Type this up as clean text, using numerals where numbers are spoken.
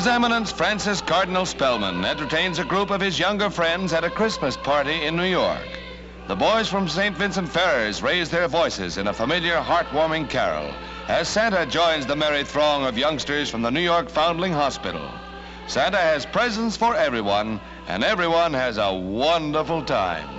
His Eminence Francis Cardinal Spellman entertains a group of his younger friends at a Christmas party in New York. The boys from St. Vincent Ferrers raise their voices in a familiar, heartwarming carol as Santa joins the merry throng of youngsters from the New York Foundling Hospital. Santa has presents for everyone, and everyone has a wonderful time.